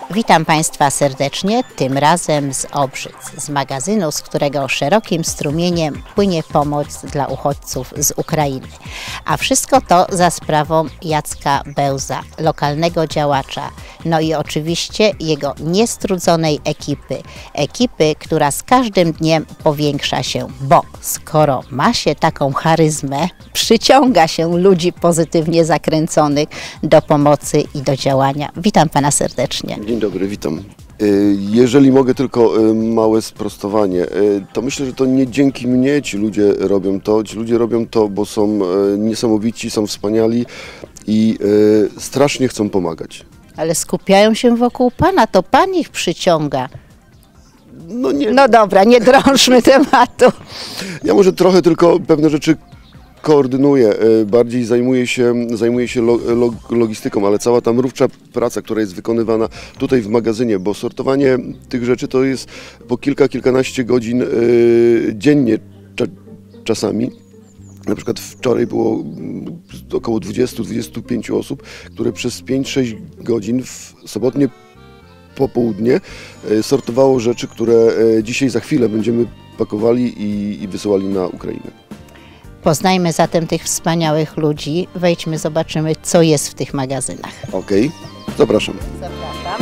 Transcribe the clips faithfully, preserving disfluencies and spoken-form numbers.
Witam Państwa serdecznie, tym razem z Obrzyc, z magazynu, z którego szerokim strumieniem płynie pomoc dla uchodźców z Ukrainy. A wszystko to za sprawą Jacka Bełza, lokalnego działacza, no i oczywiście jego niestrudzonej ekipy. Ekipy, która z każdym dniem powiększa się, bo skoro ma się taką charyzmę, przyciąga się ludzi pozytywnie zakręconych do pomocy i do działania. Witam Pana serdecznie. Dzień dobry, witam. Jeżeli mogę tylko małe sprostowanie, to myślę, że to nie dzięki mnie ci ludzie robią to. Ci ludzie robią to, bo są niesamowici, są wspaniali i strasznie chcą pomagać. Ale skupiają się wokół Pana, to Pan ich przyciąga. No, nie. No dobra, nie drążmy tematu. Ja może trochę tylko pewne rzeczy koordynuję, bardziej zajmuję się, zajmuję się logistyką, ale cała ta mrówcza praca, która jest wykonywana tutaj w magazynie, bo sortowanie tych rzeczy to jest po kilka, kilkanaście godzin dziennie czasami. Na przykład wczoraj było około dwudziestu do dwudziestu pięciu osób, które przez pięć sześć godzin w sobotnie popołudnie sortowało rzeczy, które dzisiaj za chwilę będziemy pakowali i, i wysyłali na Ukrainę. Poznajmy zatem tych wspaniałych ludzi, wejdźmy, zobaczymy, co jest w tych magazynach. Okej, okay. Zapraszam. Zapraszam.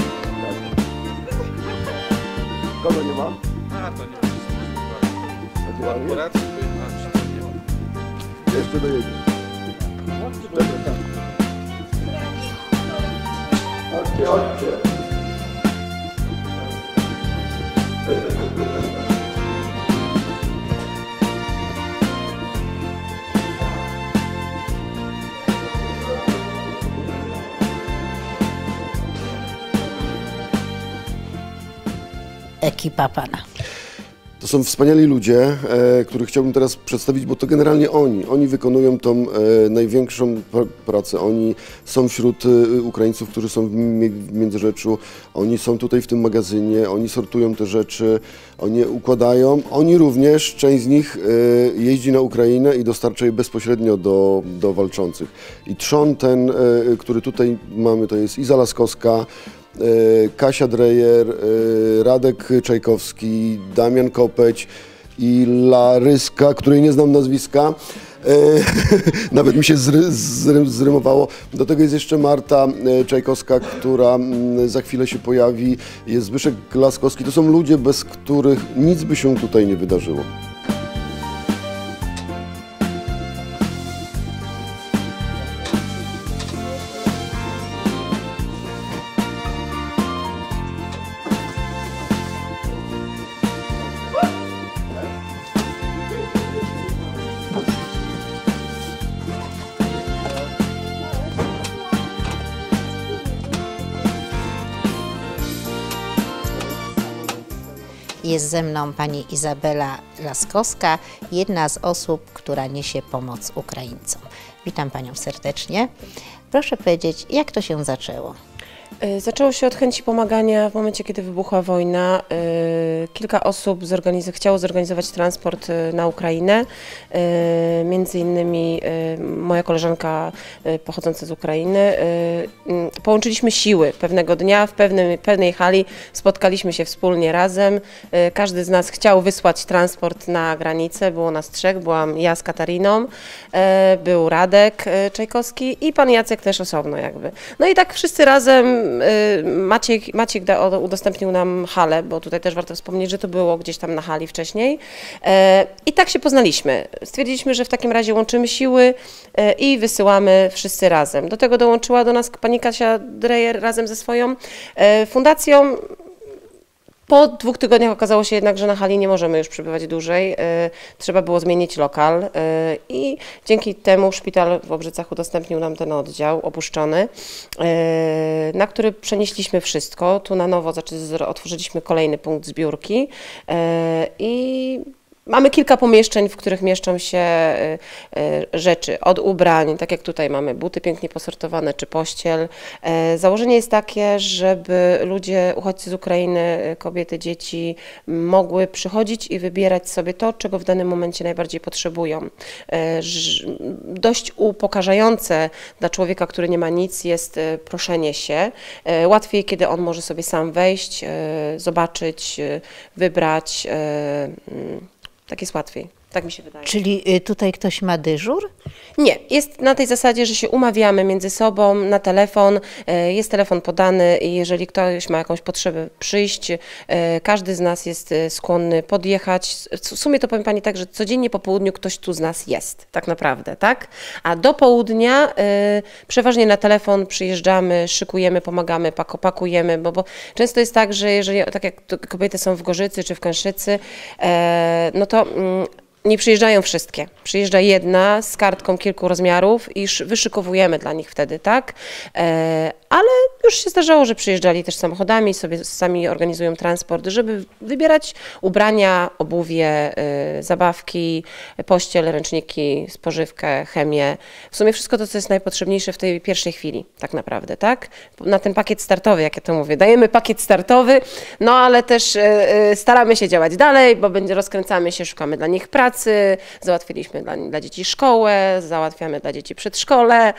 Kogo nie ma? A, to nie ma. Akurat? Jeszcze dojedzie. Chodźcie, chodźcie. Ekipa Pana. To są wspaniali ludzie, e, których chciałbym teraz przedstawić, bo to generalnie oni. Oni wykonują tą e, największą pr pracę. Oni są wśród e, Ukraińców, którzy są w, w Międzyrzeczu. Oni są tutaj w tym magazynie, oni sortują te rzeczy, oni je układają. Oni również, część z nich e, jeździ na Ukrainę i dostarcza je bezpośrednio do, do walczących. I trzon ten, e, który tutaj mamy, to jest Iza Laskowska, Kasia Drejer, Radek Czajkowski, Damian Kopeć i Laryska, której nie znam nazwiska. Nawet mi się zry, zry, zrymowało. Do tego jest jeszcze Marta Czajkowska, która za chwilę się pojawi. Jest Zbyszek Laskowski. To są ludzie, bez których nic by się tutaj nie wydarzyło. Jest ze mną pani Izabela Laskowska, jedna z osób, która niesie pomoc Ukraińcom. Witam Panią serdecznie. Proszę powiedzieć, jak to się zaczęło? Zaczęło się od chęci pomagania w momencie, kiedy wybuchła wojna. Kilka osób zorganiz- chciało zorganizować transport na Ukrainę. Między innymi moja koleżanka pochodząca z Ukrainy. Połączyliśmy siły pewnego dnia w pewnym, pewnej hali, spotkaliśmy się wspólnie razem. Każdy z nas chciał wysłać transport na granicę. Było nas trzech, byłam ja z Katariną, był Radek Czajkowski i pan Jacek też osobno jakby. No i tak wszyscy razem. Maciek, Maciek da, udostępnił nam halę, bo tutaj też warto wspomnieć, że to było gdzieś tam na hali wcześniej. I tak się poznaliśmy. Stwierdziliśmy, że w takim razie łączymy siły i wysyłamy wszyscy razem. Do tego dołączyła do nas pani Kasia Drejer razem ze swoją fundacją. Po dwóch tygodniach okazało się jednak, że na hali nie możemy już przebywać dłużej. Trzeba było zmienić lokal i dzięki temu szpital w Obrzycach udostępnił nam ten oddział opuszczony, na który przenieśliśmy wszystko. Tu na nowo otworzyliśmy kolejny punkt zbiórki i Mamy kilka pomieszczeń, w których mieszczą się rzeczy od ubrań, tak jak tutaj mamy buty pięknie posortowane, czy pościel. Założenie jest takie, żeby ludzie, uchodźcy z Ukrainy, kobiety, dzieci mogły przychodzić i wybierać sobie to, czego w danym momencie najbardziej potrzebują. Dość upokarzające dla człowieka, który nie ma nic, jest proszenie się. Łatwiej, kiedy on może sobie sam wejść, zobaczyć, wybrać. Tak jest łatwiej, tak mi się wydaje. Czyli tutaj ktoś ma dyżur? Nie, jest na tej zasadzie, że się umawiamy między sobą na telefon, jest telefon podany i jeżeli ktoś ma jakąś potrzebę przyjść, każdy z nas jest skłonny podjechać. W sumie to powiem Pani tak, że codziennie po południu ktoś tu z nas jest, tak naprawdę, tak? A do południa przeważnie na telefon przyjeżdżamy, szykujemy, pomagamy, pakujemy, bo, bo często jest tak, że jeżeli, tak jak kobiety są w Gorzycy czy w Kęszycy, no to nie przyjeżdżają wszystkie. Przyjeżdża jedna z kartką kilku rozmiarów i wyszykowujemy dla nich wtedy, tak? E, ale już się zdarzało, że przyjeżdżali też samochodami, sobie sami organizują transport, żeby wybierać ubrania, obuwie, y, zabawki, pościel, ręczniki, spożywkę, chemię. W sumie wszystko to, co jest najpotrzebniejsze w tej pierwszej chwili, tak naprawdę, tak? Na ten pakiet startowy, jak ja to mówię, dajemy pakiet startowy, no ale też y, y, staramy się działać dalej, bo będzie, rozkręcamy się, szukamy dla nich pracy, załatwiliśmy dla, dla dzieci szkołę, załatwiamy dla dzieci przedszkole.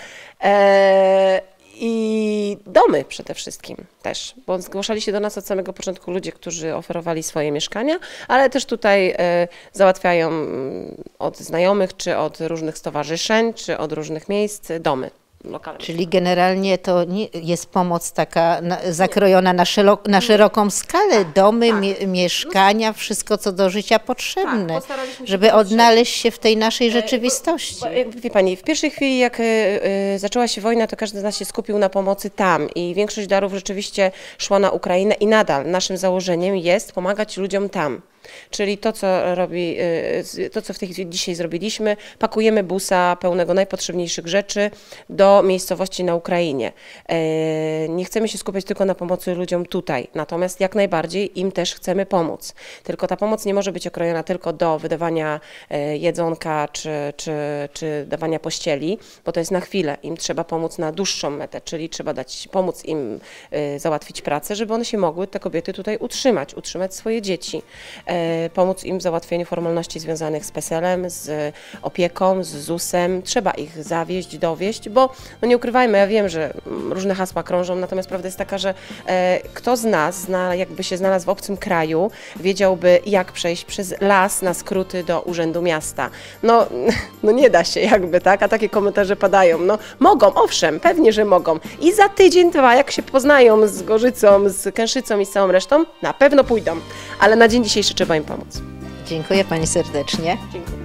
E, I domy przede wszystkim też, bo zgłaszali się do nas od samego początku ludzie, którzy oferowali swoje mieszkania, ale też tutaj e, załatwiają od znajomych, czy od różnych stowarzyszeń, czy od różnych miejsc domy. Lokalne. Czyli generalnie to nie jest pomoc taka na, zakrojona na, szerok, na szeroką skalę, domy, tak. mie, mieszkania, wszystko co do życia potrzebne, tak, żeby odnaleźć się w tej naszej rzeczywistości. Bo, jak wie Pani, w pierwszej chwili jak y, y, zaczęła się wojna, to każdy z nas się skupił na pomocy tam i większość darów rzeczywiście szła na Ukrainę i nadal naszym założeniem jest pomagać ludziom tam. Czyli to, co robi, to, co w tej chwili dzisiaj zrobiliśmy, pakujemy busa pełnego najpotrzebniejszych rzeczy do miejscowości na Ukrainie. Nie chcemy się skupiać tylko na pomocy ludziom tutaj, natomiast jak najbardziej im też chcemy pomóc. Tylko ta pomoc nie może być okrojona tylko do wydawania jedzonka czy, czy, czy dawania pościeli, bo to jest na chwilę. Im trzeba pomóc na dłuższą metę, czyli trzeba dać, pomóc im załatwić pracę, żeby one się mogły, te kobiety tutaj utrzymać, utrzymać swoje dzieci. Pomóc im w załatwieniu formalności związanych z PESEL-em, z opieką, z ZUS-em. Trzeba ich zawieźć, dowieźć, bo no nie ukrywajmy, ja wiem, że różne hasła krążą, natomiast prawda jest taka, że e, kto z nas, zna, jakby się znalazł w obcym kraju, wiedziałby, jak przejść przez las na skróty do Urzędu Miasta. No, no nie da się jakby, tak? A takie komentarze padają. No mogą, owszem, pewnie, że mogą. I za tydzień, dwa, jak się poznają z Gorzycą, z Kęszycą i z całą resztą, na pewno pójdą. Ale na dzień dzisiejszy trzeba im pomóc. Dziękuję Pani serdecznie. Dziękuję.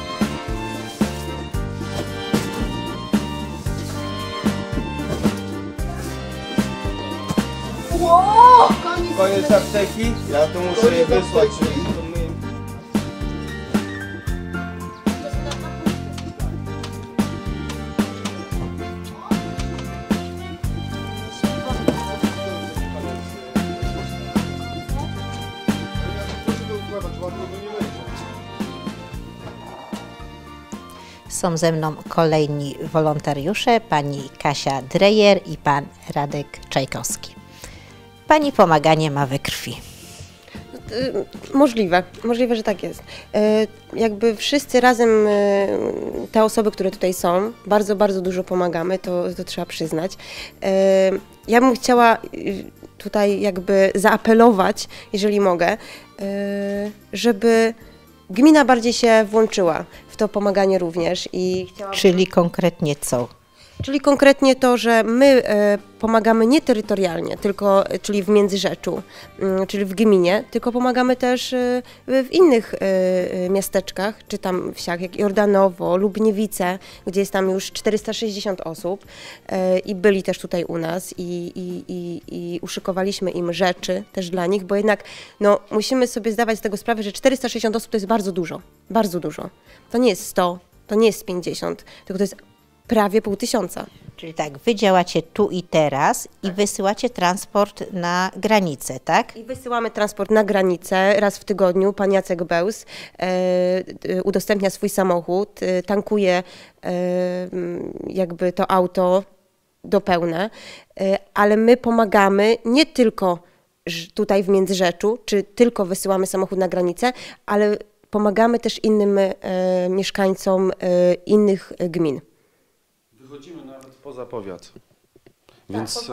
Koniec apteki, ja to muszę je wysłać. Są ze mną kolejni wolontariusze, pani Kasia Drejer i pan Radek Czajkowski. Pani pomaganie ma we krwi. Możliwe, możliwe, że tak jest. Jakby wszyscy razem, te osoby, które tutaj są, bardzo, bardzo dużo pomagamy, to, to trzeba przyznać. Ja bym chciała tutaj jakby zaapelować, jeżeli mogę, żeby gmina bardziej się włączyła w to pomaganie również. I chciałabym... Czyli konkretnie co? Czyli konkretnie to, że my e, pomagamy nie terytorialnie, tylko, czyli w Międzyrzeczu, y, czyli w gminie, tylko pomagamy też y, w innych y, miasteczkach, czy tam wsiach, jak Jordanowo, Lubniewice, gdzie jest tam już czterysta sześćdziesiąt osób y, i byli też tutaj u nas i, i, i, i uszykowaliśmy im rzeczy też dla nich, bo jednak no, musimy sobie zdawać z tego sprawę, że czterysta sześćdziesiąt osób to jest bardzo dużo, bardzo dużo. To nie jest sto, to nie jest pięćdziesiąt, tylko to jest prawie pół tysiąca. Czyli tak, wy działacie tu i teraz i wysyłacie transport na granicę, tak? I wysyłamy transport na granicę raz w tygodniu. Pan Jacek Bełz e, e, udostępnia swój samochód, e, tankuje e, jakby to auto do pełna, e, ale my pomagamy nie tylko tutaj w Międzyrzeczu, czy tylko wysyłamy samochód na granicę, ale pomagamy też innym e, mieszkańcom e, innych gmin. Wychodzimy nawet poza powiat. Więc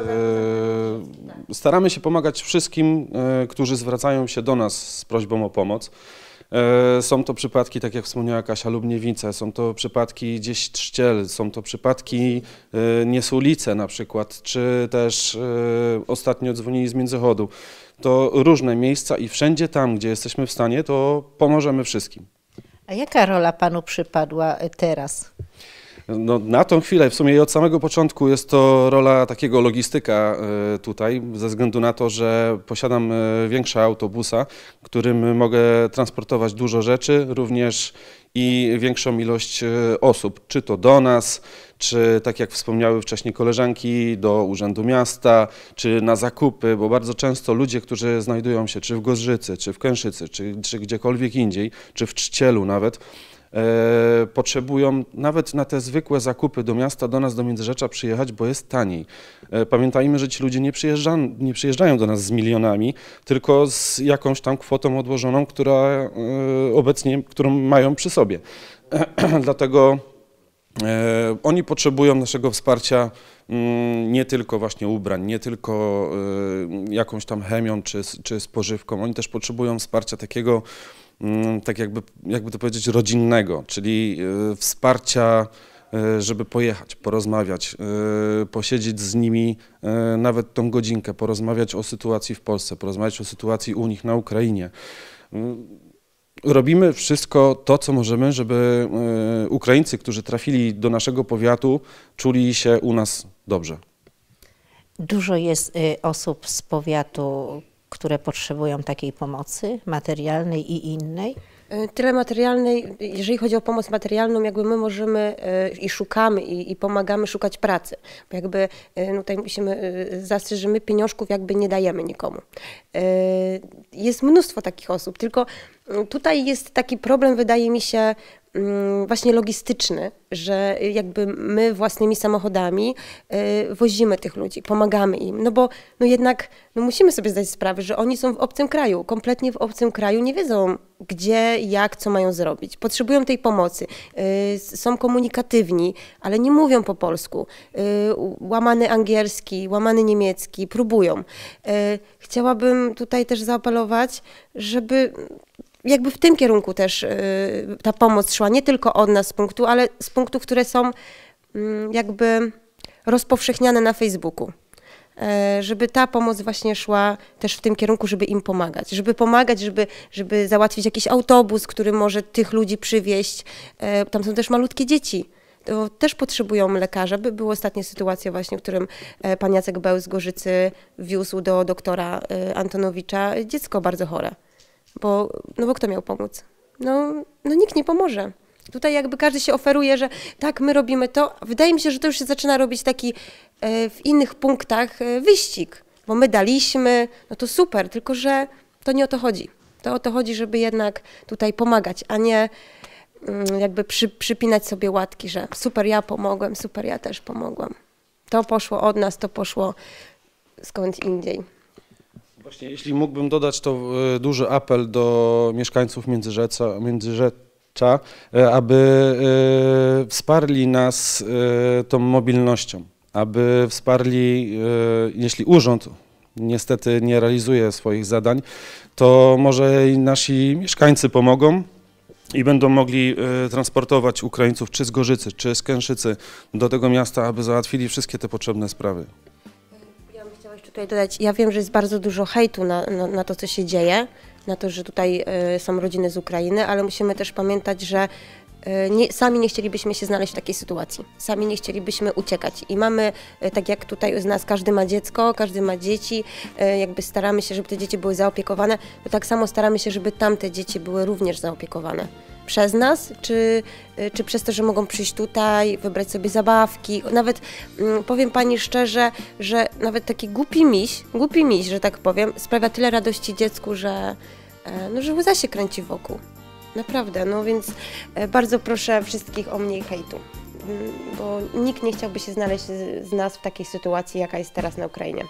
e, staramy się pomagać wszystkim, e, którzy zwracają się do nas z prośbą o pomoc. E, są to przypadki, tak jak wspomniała Kasia, Lubniewice, są to przypadki gdzieś Trzciel, są to przypadki e, Niesulice na przykład, czy też e, ostatnio dzwonili z Międzychodu. To różne miejsca i wszędzie tam, gdzie jesteśmy w stanie, to pomożemy wszystkim. A jaka rola panu przypadła teraz? No, na tą chwilę, w sumie i od samego początku jest to rola takiego logistyka tutaj, ze względu na to, że posiadam większe autobusa, którym mogę transportować dużo rzeczy, również i większą ilość osób, czy to do nas, czy tak jak wspomniały wcześniej koleżanki, do Urzędu Miasta, czy na zakupy, bo bardzo często ludzie, którzy znajdują się czy w Gorzycy, czy w Kęszycy, czy, czy gdziekolwiek indziej, czy w Trzcielu nawet, E, potrzebują nawet na te zwykłe zakupy do miasta, do nas, do Międzyrzecza przyjechać, bo jest taniej. E, pamiętajmy, że ci ludzie nie, przyjeżdża, nie przyjeżdżają do nas z milionami, tylko z jakąś tam kwotą odłożoną, która e, obecnie, którą mają przy sobie. E, dlatego e, oni potrzebują naszego wsparcia mm, nie tylko właśnie ubrań, nie tylko e, jakąś tam chemią czy, czy spożywką, oni też potrzebują wsparcia takiego, tak jakby, jakby to powiedzieć, rodzinnego, czyli y, wsparcia, y, żeby pojechać, porozmawiać, y, posiedzieć z nimi y, nawet tą godzinkę, porozmawiać o sytuacji w Polsce, porozmawiać o sytuacji u nich na Ukrainie. Y, robimy wszystko to, co możemy, żeby y, Ukraińcy, którzy trafili do naszego powiatu, czuli się u nas dobrze. Dużo jest y, osób z powiatu, które potrzebują takiej pomocy materialnej i innej? Tyle materialnej, jeżeli chodzi o pomoc materialną, jakby my możemy i szukamy i, i pomagamy szukać pracy, bo jakby no tutaj musimy zastrzec, że my pieniążków jakby nie dajemy nikomu. Jest mnóstwo takich osób, tylko tutaj jest taki problem, wydaje mi się, właśnie logistyczny, że jakby my własnymi samochodami wozimy tych ludzi, pomagamy im, no bo no jednak no musimy sobie zdać sprawę, że oni są w obcym kraju, kompletnie w obcym kraju, nie wiedzą gdzie, jak, co mają zrobić. Potrzebują tej pomocy, są komunikatywni, ale nie mówią po polsku, łamany angielski, łamany niemiecki, próbują. Chciałabym tutaj też zaapelować, żeby jakby w tym kierunku też y, ta pomoc szła, nie tylko od nas z punktu, ale z punktów, które są y, jakby rozpowszechniane na Facebooku. Y, żeby ta pomoc właśnie szła też w tym kierunku, żeby im pomagać. Żeby pomagać, żeby, żeby załatwić jakiś autobus, który może tych ludzi przywieźć. Y, tam są też malutkie dzieci. To też potrzebują lekarza. By była ostatnia sytuacja właśnie, w którym pan Jacek Bełz z Gorzycy wiózł do doktora y, Antonowicza dziecko bardzo chore. Bo, no bo kto miał pomóc? No, no nikt nie pomoże. Tutaj jakby każdy się oferuje, że tak, my robimy to. Wydaje mi się, że to już się zaczyna robić taki e, w innych punktach e, wyścig, bo my daliśmy, no to super, tylko że to nie o to chodzi. To o to chodzi, żeby jednak tutaj pomagać, a nie mm, jakby przy, przypinać sobie łatki, że super, ja pomogłem, super, ja też pomogłam. To poszło od nas, to poszło skąd indziej. Właśnie, jeśli mógłbym dodać, to duży apel do mieszkańców Międzyrzeca, Międzyrzecza, aby wsparli nas tą mobilnością, aby wsparli, jeśli urząd niestety nie realizuje swoich zadań, to może i nasi mieszkańcy pomogą i będą mogli transportować Ukraińców czy z Gorzycy, czy z Kęszycy do tego miasta, aby załatwili wszystkie te potrzebne sprawy. Tutaj dodać, ja wiem, że jest bardzo dużo hejtu na, na, na to, co się dzieje, na to, że tutaj y, są rodziny z Ukrainy, ale musimy też pamiętać, że y, nie, sami nie chcielibyśmy się znaleźć w takiej sytuacji. Sami nie chcielibyśmy uciekać. I mamy, y, tak jak tutaj z nas, każdy ma dziecko, każdy ma dzieci, y, jakby staramy się, żeby te dzieci były zaopiekowane, to tak samo staramy się, żeby tamte dzieci były również zaopiekowane przez nas, czy, czy przez to, że mogą przyjść tutaj, wybrać sobie zabawki. Nawet mm, powiem Pani szczerze, że nawet taki głupi miś, głupi miś, że tak powiem, sprawia tyle radości dziecku, że, e, no, że łza się kręci wokół. Naprawdę, no więc e, bardzo proszę wszystkich o mniej hejtu, mm, bo nikt nie chciałby się znaleźć z, z nas w takiej sytuacji, jaka jest teraz na Ukrainie.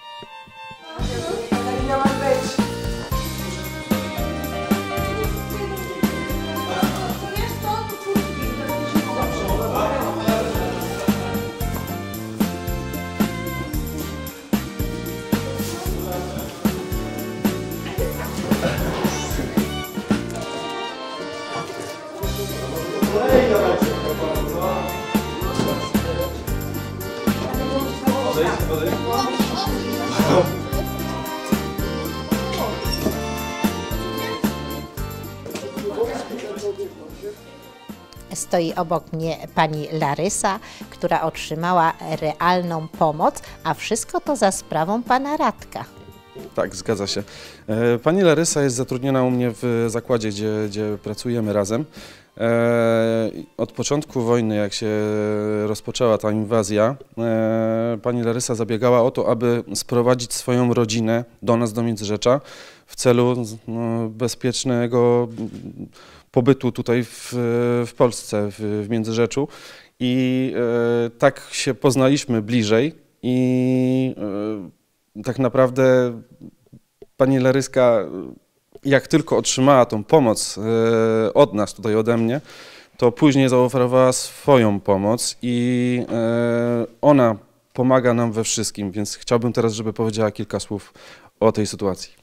Stoi obok mnie pani Larysa, która otrzymała realną pomoc, a wszystko to za sprawą pana Radka. Tak, zgadza się. Pani Larysa jest zatrudniona u mnie w zakładzie, gdzie, gdzie pracujemy razem. Od początku wojny, jak się rozpoczęła ta inwazja, pani Larysa zabiegała o to, aby sprowadzić swoją rodzinę do nas, do Międzyrzecza, w celu no, bezpiecznego pobytu tutaj w, w Polsce, w, w Międzyrzeczu. I e, tak się poznaliśmy bliżej i e, tak naprawdę pani Laryska, jak tylko otrzymała tą pomoc e, od nas, tutaj ode mnie, to później zaoferowała swoją pomoc i e, ona pomaga nam we wszystkim, więc chciałbym teraz, żeby powiedziała kilka słów o tej sytuacji.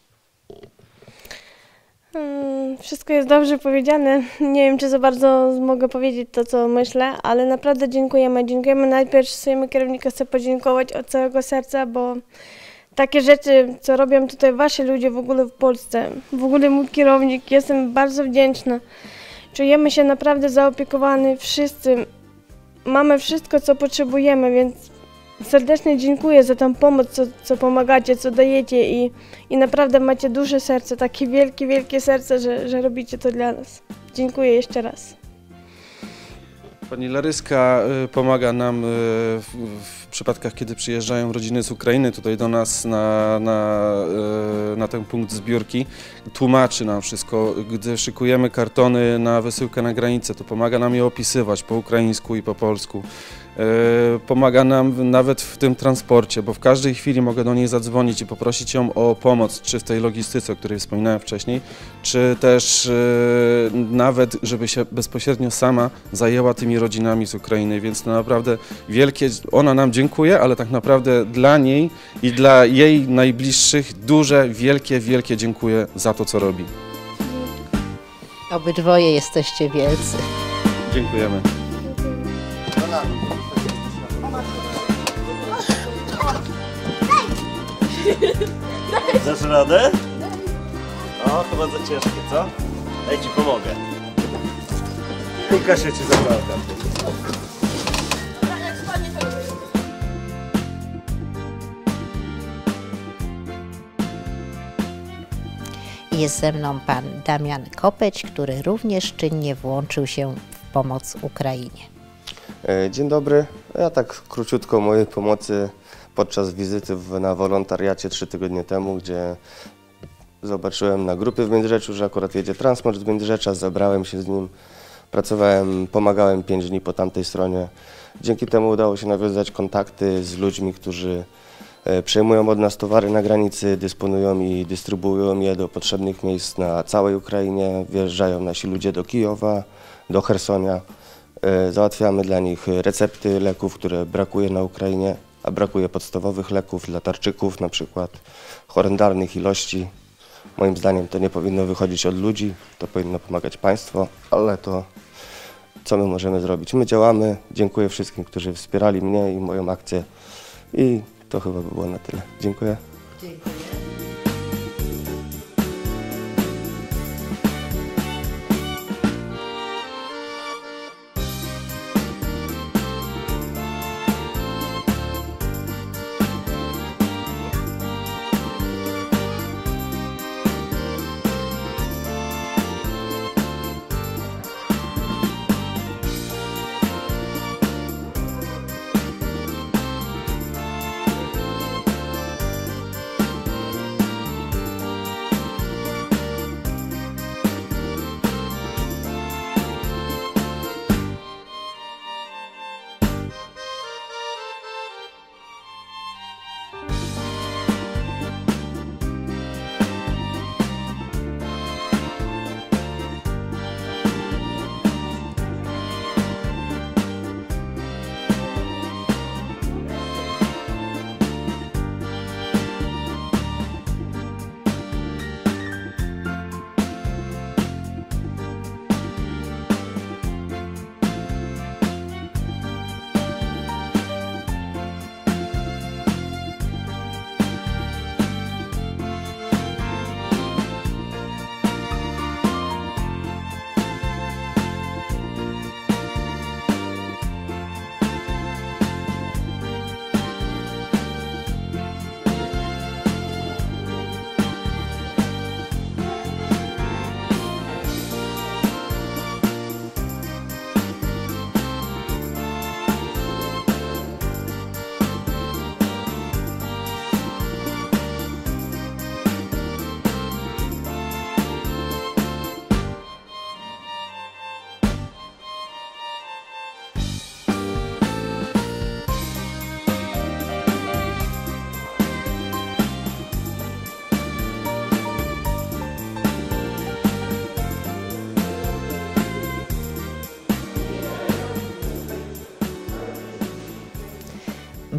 Wszystko jest dobrze powiedziane. Nie wiem, czy za bardzo mogę powiedzieć to, co myślę, ale naprawdę dziękujemy. Dziękujemy najpierw swojemu kierownikowi, chcę podziękować od całego serca, bo takie rzeczy, co robią tutaj wasi ludzie w ogóle w Polsce, w ogóle mój kierownik, jestem bardzo wdzięczna. Czujemy się naprawdę zaopiekowani wszyscy. Mamy wszystko, co potrzebujemy, więc serdecznie dziękuję za tą pomoc, co, co pomagacie, co dajecie i, i naprawdę macie duże serce, takie wielkie, wielkie serce, że, że robicie to dla nas. Dziękuję jeszcze raz. Pani Laryska pomaga nam w, w przypadkach, kiedy przyjeżdżają rodziny z Ukrainy tutaj do nas na, na, na ten punkt zbiórki. Tłumaczy nam wszystko. Gdy szykujemy kartony na wysyłkę na granicę, to pomaga nam je opisywać po ukraińsku i po polsku. Pomaga nam nawet w tym transporcie, bo w każdej chwili mogę do niej zadzwonić i poprosić ją o pomoc, czy w tej logistyce, o której wspominałem wcześniej, czy też nawet, żeby się bezpośrednio sama zajęła tymi rodzinami z Ukrainy, więc to naprawdę wielkie, ona nam dziękuję, ale tak naprawdę dla niej i dla jej najbliższych duże, wielkie, wielkie dziękuję za to, co robi. Obydwoje jesteście wielcy. Dziękujemy. Dasz radę? O, chyba za ciężkie, co? Daj ci pomogę. Łukasz, ja cię zabrałem. Jest ze mną pan Damian Kopeć, który również czynnie włączył się w pomoc Ukrainie. Dzień dobry. Ja tak króciutko o mojej pomocy podczas wizyty w, na wolontariacie trzy tygodnie temu, gdzie zobaczyłem na grupie w Międzyrzeczu, że akurat jedzie transport z Międzyrzecza, zabrałem się z nim, pracowałem, pomagałem pięć dni po tamtej stronie. Dzięki temu udało się nawiązać kontakty z ludźmi, którzy przejmują od nas towary na granicy, dysponują i dystrybuują je do potrzebnych miejsc na całej Ukrainie. Wjeżdżają nasi ludzie do Kijowa, do Chersonia. Załatwiamy dla nich recepty leków, które brakuje na Ukrainie, a brakuje podstawowych leków dla tarczyków, na przykład horrendalnych ilości. Moim zdaniem to nie powinno wychodzić od ludzi, to powinno pomagać państwo, ale to co my możemy zrobić? My działamy. Dziękuję wszystkim, którzy wspierali mnie i moją akcję i to chyba by było na tyle. Dziękuję. Dziękuję.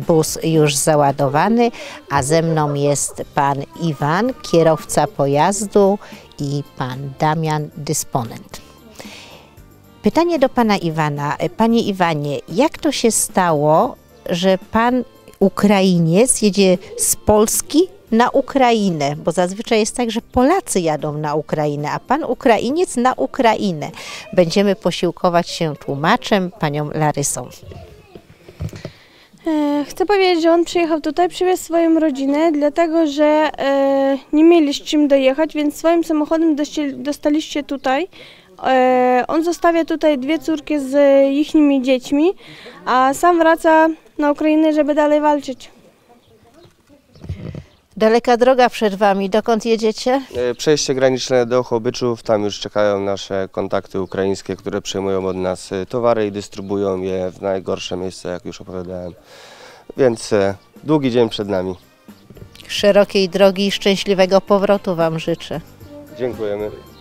bus już załadowany, a ze mną jest pan Iwan, kierowca pojazdu, i pan Damian, dysponent. Pytanie do pana Iwana. Panie Iwanie, jak to się stało, że pan Ukrainiec jedzie z Polski na Ukrainę? Bo zazwyczaj jest tak, że Polacy jadą na Ukrainę, a pan Ukrainiec na Ukrainę. Będziemy posiłkować się tłumaczem, panią Larysą. Chcę powiedzieć, że on przyjechał tutaj, przywiózł swoją rodzinę, dlatego że e, nie mieli z czym dojechać, więc swoim samochodem dostaliście tutaj. E, on zostawia tutaj dwie córki z ichnymi dziećmi, a sam wraca na Ukrainę, żeby dalej walczyć. Daleka droga przed wami. Dokąd jedziecie? Przejście graniczne do Chłobyczów, tam już czekają nasze kontakty ukraińskie, które przejmują od nas towary i dystrybuują je w najgorsze miejsce, jak już opowiadałem. Więc długi dzień przed nami. Szerokiej drogi i szczęśliwego powrotu wam życzę. Dziękujemy.